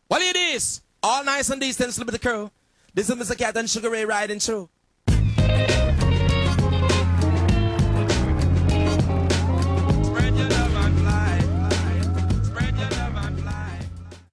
Well, it is. All nice and decent, little bit of crew. This is Mr. Cat and Sugar Ray riding through.